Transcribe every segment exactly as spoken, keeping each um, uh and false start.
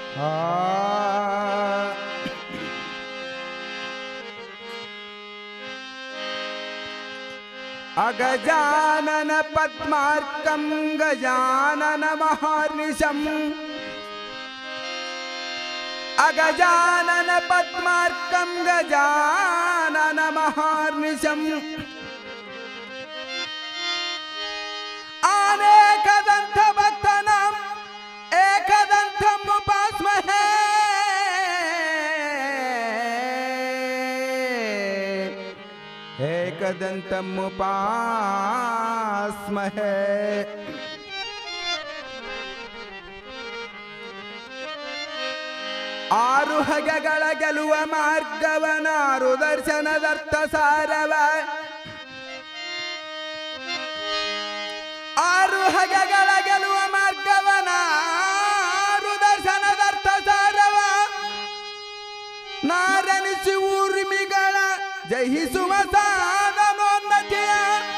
अगजानन पद्मार्कं गजानन महार्निशम् अगजानन पद्मार्कं गजानन महार्निशम् अनेकदन्तभक्तानाम् एकदन्तम् उपास्महे एकदन्तम् उपास्महे ಆರುಹಗೆಗಳ ಗೆಲುವ ಮಾರ್ಗವನಾರು ದರ್ಶನದರ್ಥ ಸಾರವ ಆರುಹಗೆಗಳ ಗೆಲುವ ಮಾರ್ಗವನಾರು ದರ್ಶನದರ್ಥ ಸಾರವ ನಾರನಿಸಿ ಊರ್ಮಿಗಳ ಜಯಿಸುವ ಸಾಧನೋನ್ನತಿಯ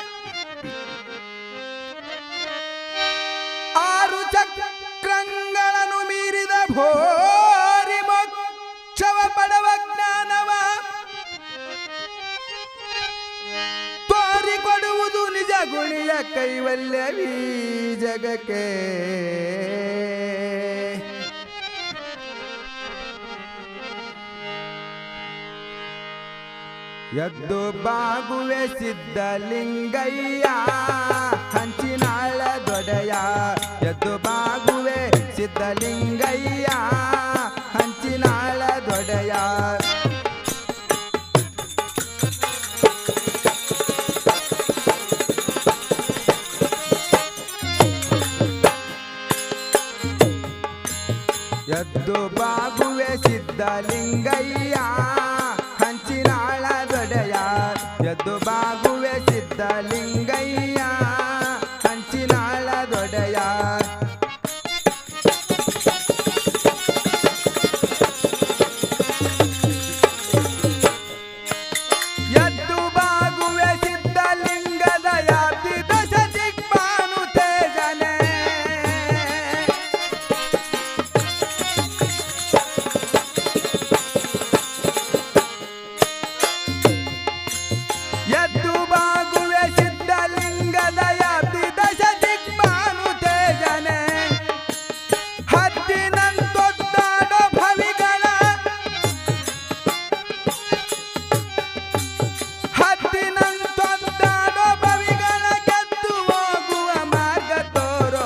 ಆರು ಚಕ್ರಂಗಳನ್ನು ಮೀರಿದ ಭೋರಿ ಮೋಕ್ಷವ ಪಡವ ಜ್ಞಾನವ ತೋರಿಕೊಡುವುದು ನಿಜ ಗುಣಿಯ ಕೈವಲ್ಯವೀ ಜಗಕ್ಕೆ ಎದ್ದು ಬಾಗುವೆ ಸಿದ್ಧಲಿಂಗಯ್ಯ ಹಂಚಿನಾಳ ದೊಡೆಯ ಎದ್ದು ಬಾಗುವೆ ಸಿದ್ಧಲಿಂಗಯ್ಯ ಹಂಚಿನಾಳ ದೊಡೆಯ ಎದ್ದು ಬಾಗುವೆ ಸಿದ್ಧಲಿಂಗಯ್ಯ ಹಂಚಿನಾಳ ದೊಡೆಯ ಎದ್ದು ಬಾಗುವೆ ಸಿದ್ಧಲಿಂಗಯ್ಯ ಹಂಚಿನಾಳ ದೊಡೆಯ ಎದ್ದು ಬಾಗುವೆ ಸಿದ್ಧಲಿಂಗದ ಯಾತಿ ದಶ ದಿಕ್ಪಾನು ತೇಜನೆ ಎದ್ದು ಬಾಗುವೆ ಸಿದ್ಧಲಿಂಗದ ಯಾತಿ ದಶ ದಿಕ್ಪಾನು ತೇಜನೆ ಹದ್ದಿನಂತೊದ್ದಾಡೋ ಭವಿಗಳ ಹದ್ದಿನಂತೊದ್ದಾಡೋ ಭವಿಗಳ ಗೆದ್ದು ಹೋಗುವ ಮಾರ್ಗ ತೋರೋ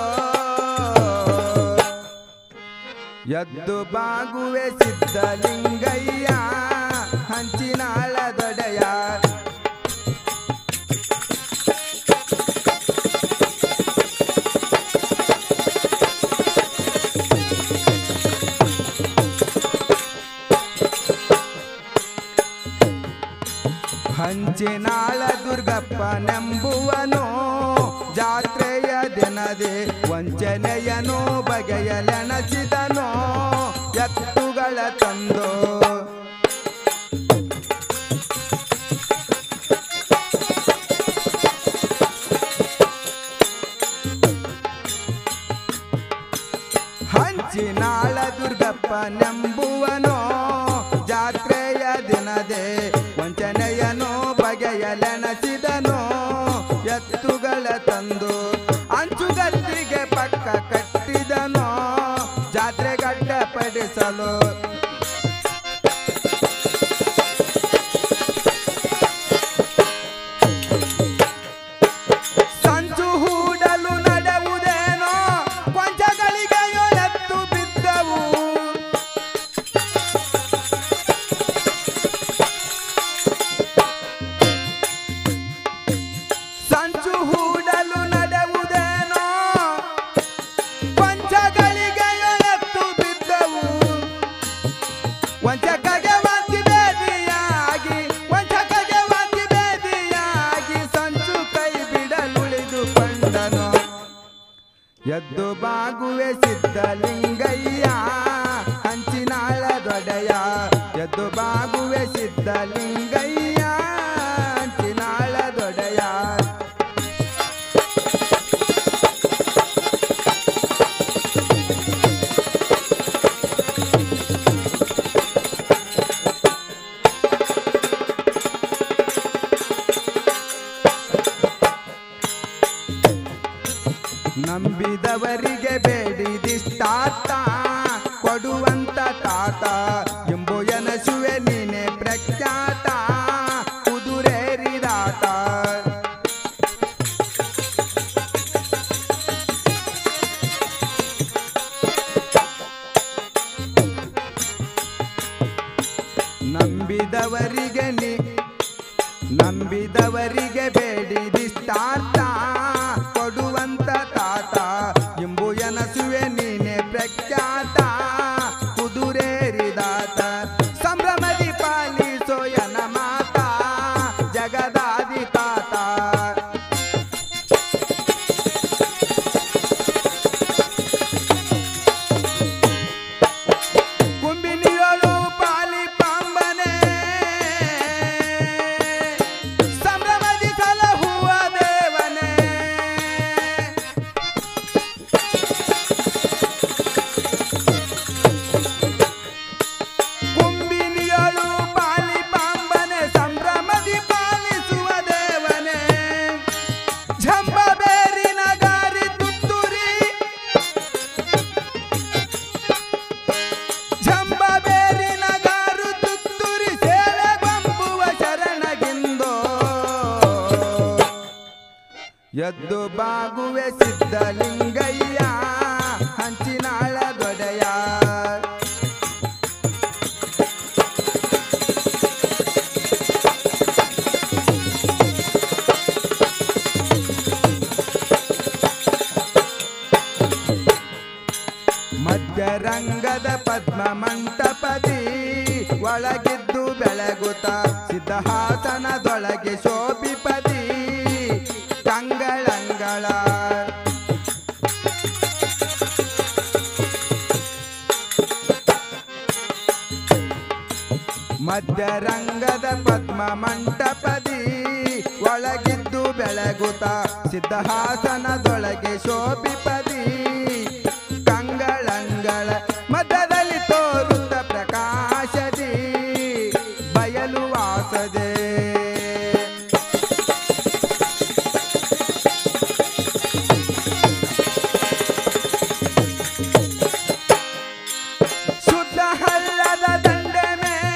ಎದ್ದು ಬಾಗುವೆ ಸಿದ್ಧಲಿಂಗಯ್ಯ ಹಂಚಿನಾಳ ದೊಡೆಯ ಹಂಚಿನಾಳ ದುರ್ಗಪ್ಪನೆಂಬುವನು ಜಾತ್ರೆಯ ದಿನದೇ ವಂಚನೆಯನು ಬಗೆಯಲೆಣಸಿದನು ಎತ್ತುಗಳ ತಂದು ಹಂಚಿನಾಳ ದುರ್ಗಪ್ಪನೆಂಬುವನು ಜಾತ್ರೆಯ ದಿನದೇ ವಂಚನೆಯನು ಬಗೆಯಲೆಣಸಿದನು ಎತ್ತುಗಳ ತಂದು ಅಂಚುಗಲ್ಲಿಗೆ ಪಕ್ಕ ಕಟ್ಟಿದನು ಜಾತ್ರೆ ಗಡ್ಡಪಡಿಸಲು ಸಂಚು ಹೂಡಲು ನಡೆಯುವುದೇನೋ ಕೊಂಚಗಳಿಗೆ ಎತ್ತು ಬಿದ್ದವು ಸಂಚು ಹೂಡಲು ನಡೆಯುವುದೇನೋ ಕೊಂಚಗಳಿಗೆ ಎತ್ತು ಬಿದ್ದವು ವಂಚಕಗೆ ವಾಂತಿ ಬೇದಿಯಾಗಿ ವಂಚಕಗೆ ವಾಂತಿ ಬೇದಿಯಾಗಿ ಸಂಚು ಕೈ ಬಿಡಲುಳಿದು ಕೊಂಡನು ಎದ್ದು ಬಾಗುವೆ ಸಿದ್ಧಲಿಂಗಯ್ಯ ಹಂಚಿನಾಳ ದೊಡೆಯ ಎದ್ದು ಬಾಗುವೆ ಸಿದ್ಧಲಿಂಗಯ್ಯ ಹಂಚಿನಾಳ ದೊಡೆಯ ನಂಬಿದವರಿಗೆ ಬೇಡಿದಿಷ್ಟಾರ್ಥ ಕೊಡುವಂತ ತಾತ ಎಂಬು ಎನಸುವೆ ನೀನೆ ಪ್ರಖ್ಯಾತ ಕುದುರೇರಿದಾತ. ನಂಬಿದವರಿಗೆ ನೀ ನಂಬಿದವರಿಗೆ ಬೇಡಿದಿಷ್ಟಾರ್ಥ ಕೊಡುವಂತ ತಾತ ಎಂಬು ಎನಸುವೆ ನೀನೆ ಪ್ರಖ್ಯಾತ ಕುದುರೇರಿದಾತ. ಸಂಭ್ರಮದಿ ಪಾಲಿಸೋ ಯನ ಮಾತ ಜಗದಾದಿ ತಾತ. ಕುಂಬಿನಿಯೊಳು ಪಾಲಿ ಪಾಂಬನೆ ಸಂಭ್ರಮದಿ ಸಲಹುವ ದೇವನೇ. ಕುಂಬಿನಿಯೊಳು ಪಾಲಿ ಪಾಂಬನೆ ಸಂಭ್ರಮದಿ ಪಾಲಿಸುವ ದೇವನೇ. ಝಂಬ ಬೇರಿನ ಗಾರಿ ತುತ್ತೂರಿ ಝಂಬ ಬೇರಿನ ಗಾರು ತುತ್ತೂರಿ ಸೇವೆ ಗೊಂಬುವ ಶರಣಗಿಂದೋ. ಎದ್ದು ಬಾಗುವೆ ಸಿದ್ಧಲಿಂಗಯ್ಯ ಹಂಚಿನಾಳ ದೊಡೆಯ. ಮಧ್ಯರಂಗದ ಪದ್ಮ ಮಂಟಪದಿ ಒಳಗಿದ್ದು ಬೆಳಗುತ್ತ ಸಿದ್ಧಹಾಸನದೊಳಗೆ ಶೋಭಿಪದಿ ಕಂಗಳಂಗಳ. ಮಧ್ಯರಂಗದ ಪದ್ಮ ಮಂಟಪದಿ ಒಳಗಿದ್ದು ಬೆಳಗುತ್ತ ಸಿದ್ಧಹಾಸನದೊಳಗೆ ಶೋಭಿಪದಿ ಕಂಗಳಂಗಳ. ಮಧ್ಯದಲ್ಲಿ ತೋರುತ್ತ ಪ್ರಕಾಶದಿ ಬಯಲು ವಾಸದೆ. ಶುದ್ಧ ಹಳ್ಳದ ದಂಡೆ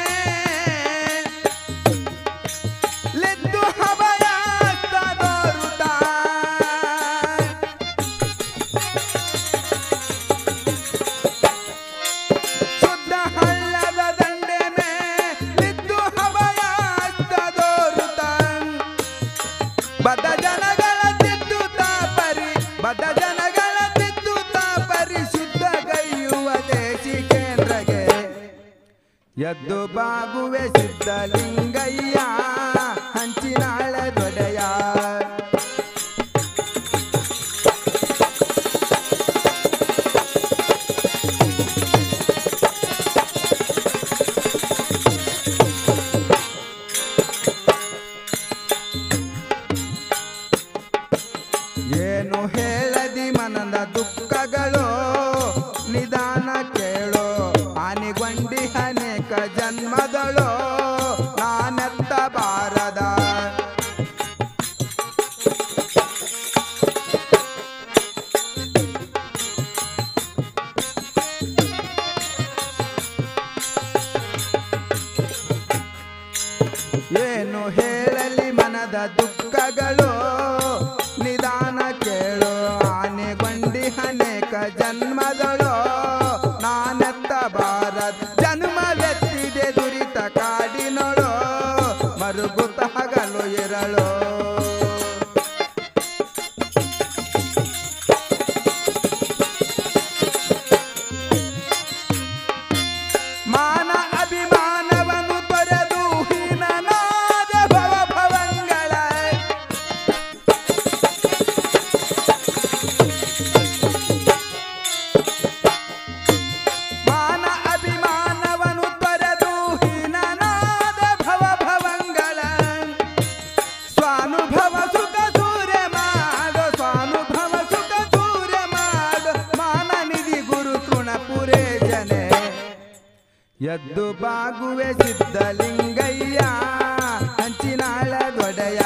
ಮೇಲೆದ್ದು ಹವಯಾಸ್ತ ತೋರುತ್ತ. ಶುದ್ಧ ಹಳ್ಳದ ದಂಡೆ ಮೇಲೆದ್ದು ಹವಯಾಸ್ತ ತೋರುತ್ತ. ಬದ್ಧ ಜನಗಳ ತಿದ್ದುತ್ತ ಪರಿ ಬದ್ಧ ಜನಗಳ ತಿದ್ದುತ್ತ ಪರಿಶುದ್ಧ ಗೈಯುವ ದೇಶಿಕೇಂದ್ರಗೆ. ಎದ್ದು ಬಾಗುವೆ ಸಿದ್ಧಲಿಂಗಯ್ಯ ಹಂಚಿನಾಳ ದೊಡೆಯ. ಏನು ಹೇಳದಿ ಮನದ ದುಃಖಗಳು ನಿಧಾನ ಕೇಳೋ. ಆನೆಗೊಂಡಿ ಅನೇಕ ಜನ್ಮದಳು ನಾನೆತ್ತ ಬಾರದ. ಏನು ಹೇಳಲಿ ಮನದ ದುಃಖಗಳು ನಿಧಾನ ಕೇಳೋ. ಆನೆಗೊಂಡಿ ಅನೇಕ ಜನ್ಮದಳು ನಾನೆತ್ತ ಬಾರದ್. ಜನ್ಮವೆತ್ತಿದೆ ದುರಿತ ಕಾಡಿನೊಳು ಮರುಗುತ್ತ ಹಗಲು ಇರಳು. ಮಾನ ಅಭಿಮಾನವನ್ನು ತೊರೆದು ಹೀನನಾದ ಭವ ಭವಂಗಳ. ಮಾನ ಅಭಿಮಾನವನ್ನು ತೊರೆದು ಹೀನನಾದ ಭವ ಭವಂಗಳ. ಸ್ವಾನುಭವ ಸುಖ ಸೂರ್ಯ ಮಾಡು ಸ್ವಾನುಭವ ಸುಖ ಸೂರ್ಯ ಮಾಡು. ಮಾನ ನಿಧಿ ಗುರು ತೃಣಪುರೇ ಜನೆ. ಎದ್ದು ಬಾಗುವೆ ಸಿದ್ಧಲಿಂಗಯ್ಯ ಹಂಚಿನಾಳ ದೊಡೆಯ.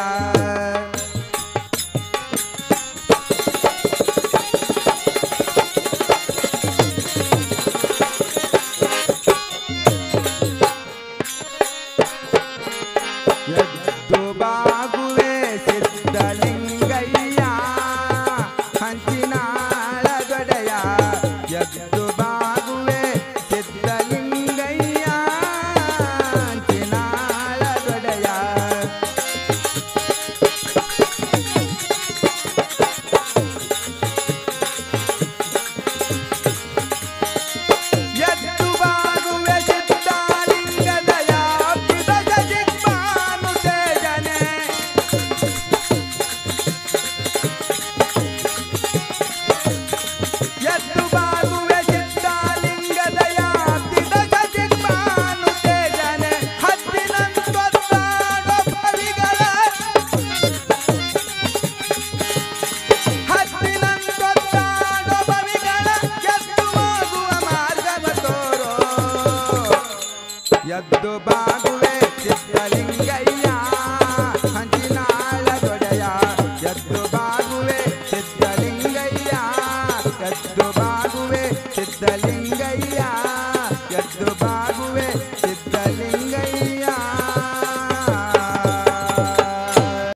ಎದ್ದು ಬಾಗುವೆ ಸಿದ್ಧಲಿಂಗಯ್ಯ ಹಂಚಿನಾಳ ದೊಡೆಯ ಎದ್ದು ಬಾಗುವೆ ಸಿದ್ಧಲಿಂಗಯ್ಯ ಎದ್ದು ಬಾಗುವೆ ಸಿದ್ಧಲಿಂಗಯ್ಯ